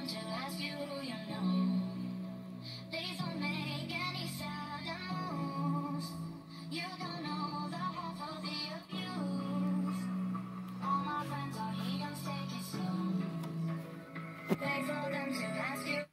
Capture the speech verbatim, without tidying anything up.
to ask you who you know. Please don't make any sudden moves. You don't know the half of the abuse. All my friends are heathens, take it slow. Wait for them to ask you.